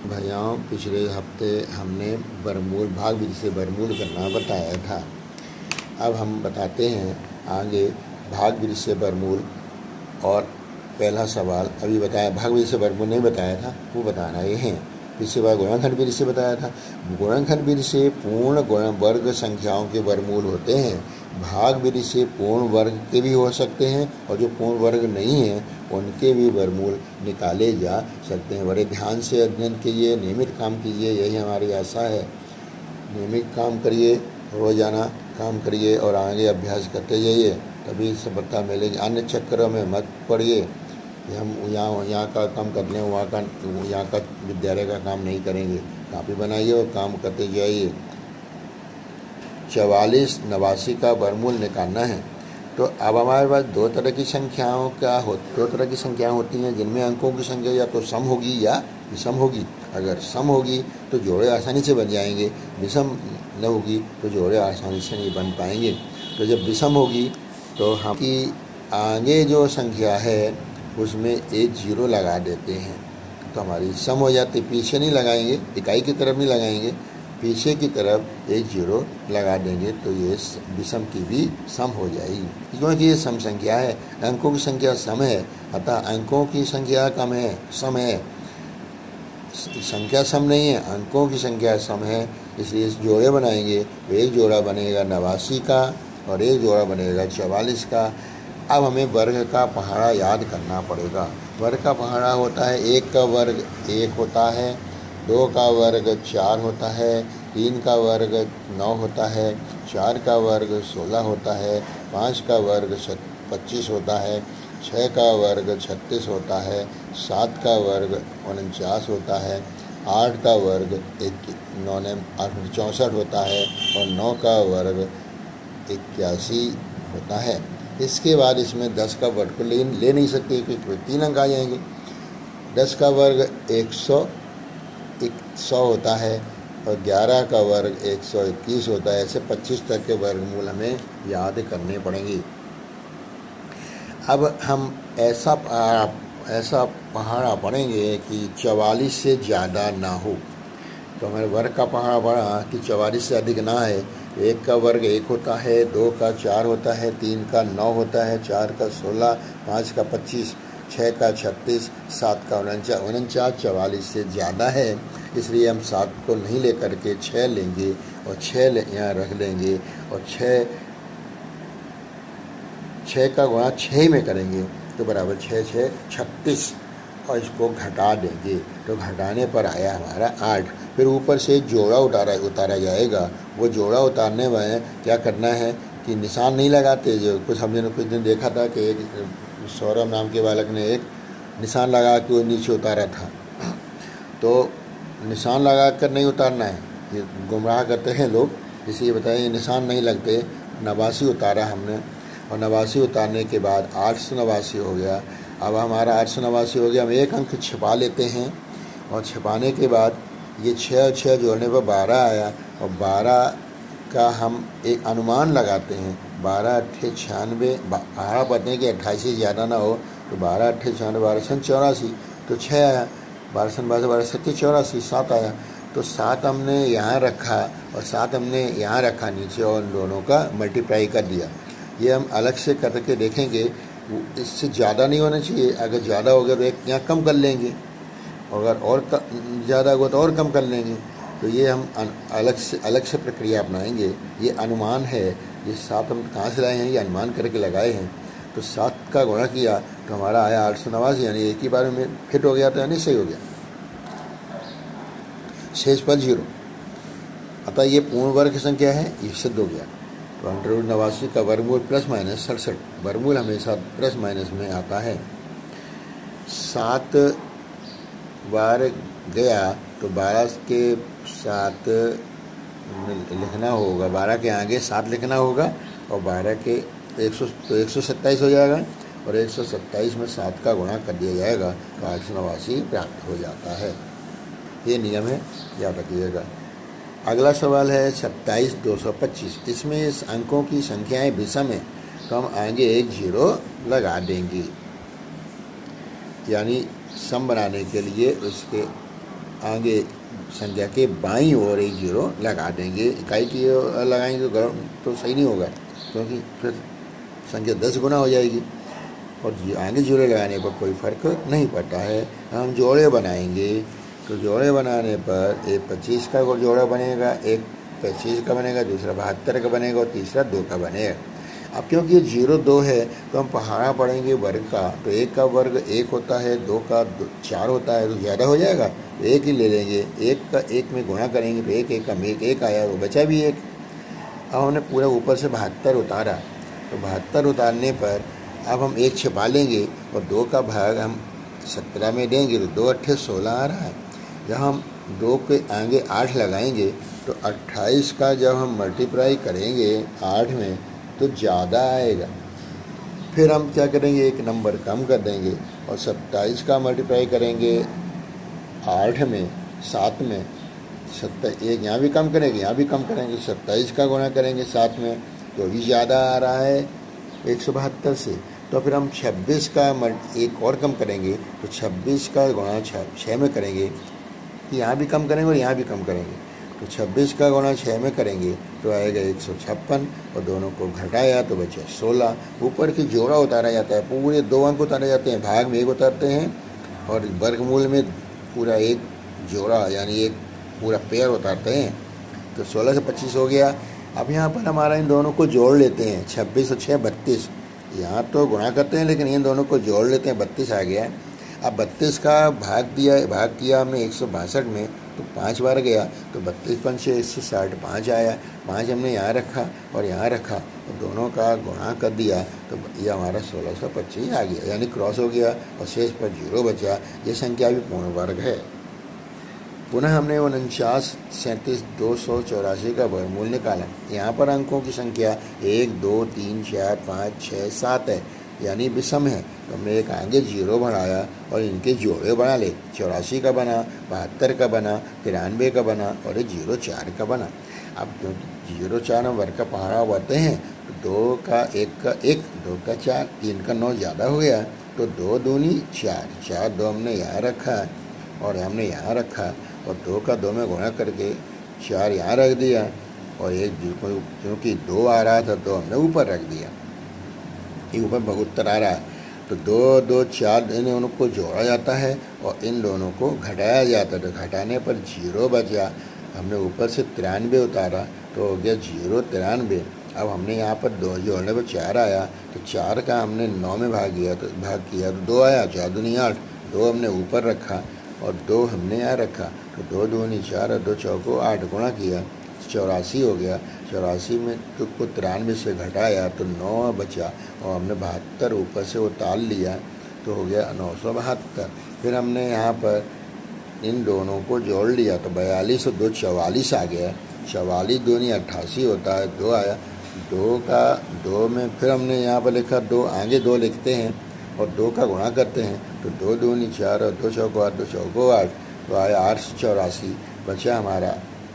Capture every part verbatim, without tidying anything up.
भैयाओं, पिछले हफ्ते हमने वर्गमूल भाग विधि से वर्गमूल करना बताया था। अब हम बताते हैं आगे भाग विधि से वर्गमूल। और पहला सवाल अभी बताया, भाग विधि से वर्गमूल नहीं बताया था, वो बता रहे हैं। पिछली बार गुणनखंड विधि से बताया था। गुणनखंड विधि से पूर्ण गुण वर्ग संख्याओं के वर्गमूल होते हैं। भाग विधि से पूर्ण वर्ग के भी हो सकते हैं और जो पूर्ण वर्ग नहीं हैं उनके भी वर्गमूल निकाले जा सकते हैं। बड़े ध्यान से अध्ययन कीजिए, नियमित काम कीजिए, यही हमारी आशा है। नियमित काम करिए, रोजाना काम करिए और आगे अभ्यास करते जाइए, तभी सफलता मिलेगी। अन्य चक्करों में मत पड़िए। हम यहाँ यहाँ का काम कर लें, वहाँ का यहाँ का विद्यालय का काम नहीं करेंगे। कापी बनाइए और काम करते जाइए। चवालीस नवासी का वर्गमूल निकालना है। तो अब हमारे पास दो तरह की संख्याओं का हो दो तरह की संख्याएं होती हैं जिनमें अंकों की संख्या या तो सम होगी या विषम होगी। अगर सम होगी तो जोड़े आसानी से बन जाएंगे, विषम न होगी तो जोड़े आसानी से नहीं बन पाएंगे। तो जब विषम होगी तो हम की आगे जो संख्या है उसमें एक जीरो लगा देते हैं तो हमारी सम हो जाती। पीछे नहीं लगाएंगे, इकाई की तरफ नहीं लगाएंगे, पीछे की तरफ एक जीरो लगा देंगे तो ये विषम की भी सम हो जाएगी, क्योंकि ये सम संख्या है। अंकों की संख्या सम है, अतः अंकों की संख्या कम है, सम है। संख्या सम नहीं है, अंकों की संख्या सम है, इसलिए इस जोड़े बनाएंगे। एक जोड़ा बनेगा नवासी का और एक जोड़ा बनेगा चवालीस का। अब हमें वर्ग का पहाड़ा याद करना पड़ेगा। वर्ग का पहाड़ा होता है, एक का वर्ग एक होता है, दो का वर्ग चार होता है, तीन का वर्ग नौ होता है, चार का वर्ग सोलह होता है, पाँच का वर्ग पच्चीस होता है, छः का वर्ग छत्तीस होता है, सात का वर्ग उनचास होता है, आठ का वर्ग एक नौ ने आठ चौंसठ होता है और नौ का वर्ग इक्यासी होता है। इसके बाद इसमें दस का वर्ग को ले ले नहीं सकते क्योंकि तीन अंक आ जाएंगे। दस का वर्ग एक सौ एक सौ होता है और ग्यारह का वर्ग एक सौ इक्कीस होता है। ऐसे पच्चीस तक के वर्गमूल हमें याद करने पड़ेंगे। अब हम ऐसा ऐसा पहाड़ा पढ़ेंगे कि चवालीस से ज़्यादा ना हो। तो हमारे वर्ग का पहाड़ा पढ़ा कि चवालीस से अधिक ना है। एक का वर्ग एक होता है, दो का चार होता है, तीन का नौ होता है, चार का सोलह, पाँच का पच्चीस, छः का छत्तीस, सात का उनचास। उनचास चवालीस से ज़्यादा है, इसलिए हम सात को नहीं लेकर के छः लेंगे और छः यहाँ रख लेंगे और छः छः का गुणा छः में करेंगे तो बराबर छः छः छत्तीस और इसको घटा देंगे तो घटाने पर आया हमारा आठ। फिर ऊपर से जोड़ा उतारा उतारा जाएगा। वो जोड़ा उतारने में क्या करना है कि निशान नहीं लगाते। जो कुछ हमने कुछ दिन देखा था कि एक सौरभ नाम के बालक ने एक निशान लगा के वो नीचे उतारा था। तो निशान लगा कर नहीं उतारना है, ये गुमराह करते हैं लोग, इसलिए बताइए निशान नहीं लगते। नवासी उतारा हमने और नवासी उतारने के बाद आठ सौ नवासी हो गया। अब हमारा आठ सौ नवासी हो गया। हम एक अंक छिपा लेते हैं और छिपाने के बाद ये छः छः जोड़ने पर बारह आया और बारह का हम एक अनुमान लगाते हैं। बारह अट्ठे छियानवे, बारह पढ़ने हैं कि अट्ठाईस से ज़्यादा ना हो, तो बारह अट्ठे छियानवे, बारह सन चौरासी, तो छः आया। बारह सन बारह बारह सत्ती चौरासी, सात आया। तो सात हमने यहाँ रखा और सात हमने यहाँ रखा नीचे और उन दोनों का मल्टीप्लाई कर दिया। ये हम अलग से करके देखेंगे, इससे ज़्यादा नहीं होना चाहिए। अगर ज़्यादा हो गया तो एक यहाँ कम कर लेंगे, अगर और ज़्यादा होगा तो और कम कर लेंगे। तो ये हम अलग से अलग से प्रक्रिया अपनाएंगे। ये अनुमान है, ये सात हम कहाँ से लाए हैं, ये अनुमान करके लगाए हैं। तो सात का गुणा किया तो हमारा आया आठ सौ नवासी, यानी एक ही बार में फिट हो गया, तो यानी सही हो गया। शेष पर जीरो, अतः ये पूर्ण वर्ग की संख्या है, ये सिद्ध हो गया। तो अंडर रूट नवासी का वर्गमूल प्लस माइनस सड़सठ। वर्गमूल हमेशा प्लस माइनस में आता है। सात बार गया तो बारह के साथ लिखना होगा, बारह के आगे सात लिखना होगा और बारह के एक सौ तो एक सौ सत्ताईस हो जाएगा और एक सौ सत्ताईस में सात का गुणा कर दिया जाएगा तो आठ सौ नवासी प्राप्त हो जाता है। ये नियम है, याद रखिएगा। अगला सवाल है सत्ताईस दो सौ पच्चीस। इसमें इस अंकों की संख्याएं विषम है तो हम आगे एक जीरो लगा देंगे, यानी सम बनाने के लिए उसके आगे संख्या के बाईं ओर एक जीरो लगा देंगे। इकाई की ओर लगाएंगे तो गलत तो सही नहीं होगा, क्योंकि फिर संख्या दस गुना हो जाएगी और आगे जीरो लगाने पर कोई फ़र्क नहीं पड़ता है। हम जोड़े बनाएंगे तो जोड़े बनाने पर एक पच्चीस का जोड़ा बनेगा, एक पच्चीस का बनेगा, दूसरा बहत्तर का बनेगा और तीसरा दो का बनेगा। अब क्योंकि ये जीरो दो है तो हम पहाड़ा पढ़ेंगे वर्ग का, तो एक का वर्ग एक होता है, दो का दो, चार होता है, तो ज़्यादा हो जाएगा तो एक ही ले लेंगे। एक का एक में गुणा करेंगे तो एक एक का एक एक आया, वो बचा भी एक। अब हमने पूरा ऊपर से बहत्तर उतारा, तो बहत्तर उतारने पर अब हम एक छिपा लेंगे और दो का भाग हम सत्रह में देंगे तो दो अट्ठे सोलह आ रहा है। जब हम दो के आगे आठ लगाएंगे तो अट्ठाईस का जब हम मल्टीप्लाई करेंगे आठ में तो ज़्यादा आएगा। फिर हम क्या करेंगे, एक नंबर कम कर देंगे और सत्ताईस का मल्टीप्लाई करेंगे आठ में, सात में, सत्ता एक यहाँ भी कम करेंगे, यहाँ भी कम करेंगे, सत्ताईस का गुणा करेंगे सात में तो भी ज़्यादा आ रहा है एक सौ बहत्तर से। तो फिर हम छब्बीस का एक और कम करेंगे तो छब्बीस का गुणा छः में करेंगे, यहाँ भी कम करेंगे और यहाँ भी कम करेंगे, तो छब्बीस का गुणा छः में करेंगे तो आएगा एक सौ छप्पन और दोनों को घटाया तो बचे सोलह। ऊपर की जोड़ा उतारा जाता है, पूरे दो अंक उतारे जाते हैं, भाग में एक उतारते हैं और वर्गमूल में पूरा एक जोड़ा यानी एक पूरा पेयर उतारते हैं। तो सोलह से पच्चीस हो गया। अब यहाँ पर हमारा इन दोनों को जोड़ लेते हैं, छब्बीस और छः बत्तीस, यहाँ तो गुणा करते हैं लेकिन इन दोनों को जोड़ लेते हैं, बत्तीस आ गया। अब बत्तीस का भाग दिया भाग किया हमने एक सौ बासठ में तो पाँच बार गया तो बत्तीस पंचे एक सौ साठ, पाँच आया। पाँच हमने यहाँ रखा और यहाँ रखा और दोनों का गुणा कर दिया तो ये हमारा सोलह सौ पच्चीस आ गया, यानी क्रॉस हो गया और शेष पर जीरो बचा। ये संख्या भी पूर्ण वर्ग है। पुनः हमने उनचास सैंतीस दो सौ चौरासी का वर्गमूल निकाला। यहाँ पर अंकों की संख्या एक दो तीन चार पाँच छः सात है, यानी विषम है। तो हमने एक आगे जीरो बढ़ाया और इनके जोड़े बना ले। चौरासी का बना, बहत्तर का बना, तिरानवे का बना और एक जीरो चार का बना। अब क्योंकि जीरो चार में वर्ग का पहाड़ा बढ़ते हैं तो दो का एक का एक, दो का चार, तीन का नौ ज़्यादा हो गया तो दो दूनी चार, चार दो हमने यहाँ रखा और हमने यहाँ रखा और दो का दो में गुणा करके चार यहाँ रख दिया और एक क्योंकि दो आ रहा था तो हमने ऊपर रख दिया, ये ऊपर बहत्तर आ रहा है तो दो दो चार इन दोनों को जोड़ा जाता है और इन दोनों को घटाया जाता है। तो घटाने पर जीरो बचा, हमने ऊपर से तिरानवे उतारा तो हो गया जीरो तिरानवे। अब हमने यहाँ पर दो जोड़ने पर चार आया तो चार का हमने नौ में भाग किया तो भाग किया तो दो आया, चार दूनी आठ, दो हमने ऊपर रखा और दो हमने यहाँ रखा तो दो दूनी चार और दो चौको आठ, गुणा किया चौरासी हो गया। चौरासी में तो को तिरानवे से घटाया तो नौ बचा और हमने बहत्तर ऊपर से उतार लिया तो हो गया नौ सौ बहत्तर। फिर हमने यहाँ पर इन दोनों को जोड़ लिया तो बयालीस और दो चवालीस आ गया। चवालीस दूनी अट्ठासी होता है, दो आया, दो का दो में फिर हमने यहाँ पर लिखा दो, आगे दो लिखते हैं और दो का गुणा करते हैं तो दो दूनी चार और दो चौको आठ, दो चौको आठ तो आया आठ सौ चौरासी। बचा हमारा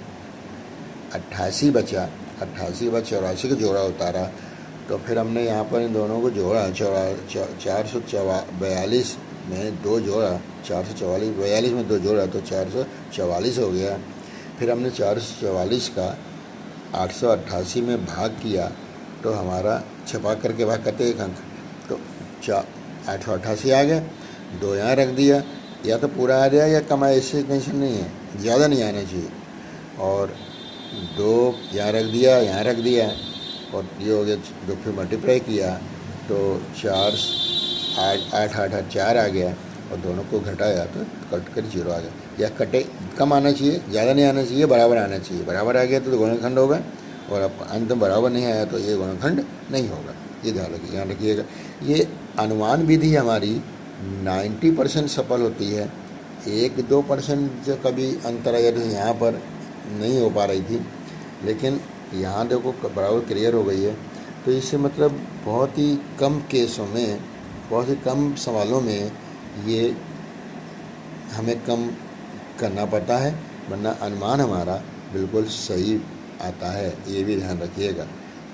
अट्ठासी बचा, अट्ठासी बाद चौरासी का जोड़ा उतारा तो फिर हमने यहाँ पर इन दोनों को जोड़ा, चौरा चार सौ चवा बयालीस में दो जोड़ा, चार सौ चवालीस बयालीस में दो जोड़ा तो चार सौ चवालीस हो गया। फिर हमने चार सौ चवालीस का आठ सौ अट्ठासी में भाग किया तो हमारा छपा करके भाग करते एक अंक तो चा आठ सौ अट्ठासी आ गया। दो यहाँ रख दिया, या तो पूरा आ जाए या कम आए, इससे टेंशन नहीं है, ज़्यादा नहीं आना चाहिए। और दो यहाँ रख दिया, यहाँ रख दिया और ये हो गया। दो फिर मल्टीप्लाई किया तो चार आठ आठ आठ आठ चार आ गया और दोनों को घटाया तो कट कर जीरो आ गया। या कटे कम आना चाहिए, ज़्यादा नहीं आना चाहिए, बराबर आना चाहिए। बराबर आ गया तो गुणनखंड होगा और अब अंत में बराबर नहीं आया तो ये गुणनखंड नहीं होगा। ये ध्यान रखिए, ध्यान रखिएगा। ये अनुमान विधि हमारी नब्बे परसेंट सफल होती है। एक दो परसेंट जो कभी अंतर आया तो यहाँ पर नहीं हो पा रही थी, लेकिन यहाँ देखो बराबर क्लियर हो गई है। तो इससे मतलब बहुत ही कम केसों में, बहुत ही कम सवालों में ये हमें कम करना पड़ता है, वरना अनुमान हमारा बिल्कुल सही आता है। ये भी ध्यान रखिएगा।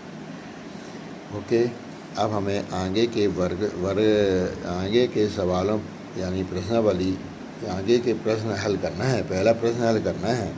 ओके, अब हमें आगे के वर्ग वर्ग आगे के सवालों यानी प्रश्नावली आगे के प्रश्न हल करना है। पहला प्रश्न हल करना है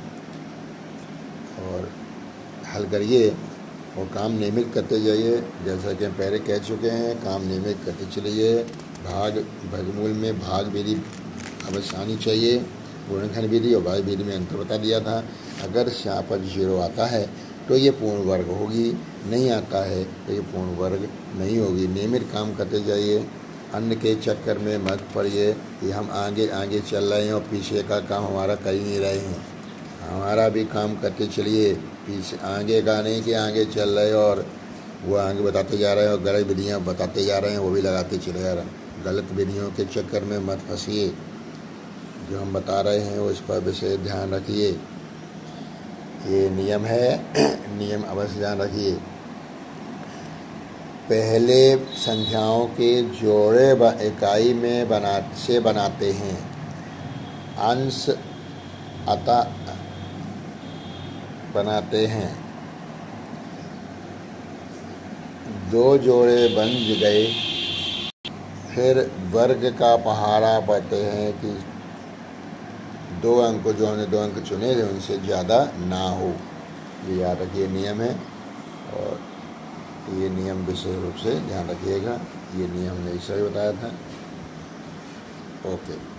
और हल करिए और काम नियमित करते जाइए। जैसा कि हम पहले कह चुके हैं, काम नियमित करते चलिए। भाग वर्गमूल में भाग विधि अवश्य आनी चाहिए। गुणनखंड विधि और भाग विधि में अंतर बता दिया था। अगर यहाँ पर जीरो आता है तो ये पूर्ण वर्ग होगी, नहीं आता है तो ये पूर्ण वर्ग नहीं होगी। नियमित काम करते जाइए, अन्य के चक्कर में मत पड़िए कि हम आगे आगे चल रहे हैं और पीछे का काम हमारा कर ही नहीं रहे हैं। हमारा भी काम करते चलिए, पीछे आगे का नहीं कि आगे चल रहे और वो आगे बताते जा रहे हैं और गलत विधियाँ बताते जा रहे हैं, वो भी लगाते चले जा रहे हैं। गलत विधियों के चक्कर में मत फंसिए। जो हम बता रहे हैं उस पर विशेष ध्यान रखिए। ये नियम है, नियम अवश्य ध्यान रखिए। पहले संख्याओं के जोड़े व इकाई में बना से बनाते हैं। अंश अतः बनाते हैं। दो जोड़े बन गए, फिर वर्ग का पहाड़ा पढ़ते हैं कि दो अंक जो हमने दो अंक चुने थे उनसे ज़्यादा ना हो। ये याद रखिए नियम है और ये नियम विशेष रूप से ध्यान रखिएगा। ये नियम हमने इससे बताया था। ओके।